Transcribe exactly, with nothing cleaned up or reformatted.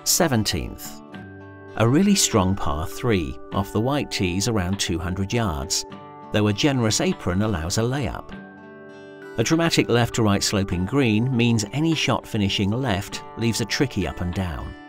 seventeenth. A really strong par three off the white tees around two hundred yards, though a generous apron allows a layup. A dramatic left to right sloping green means any shot finishing left leaves a tricky up and down.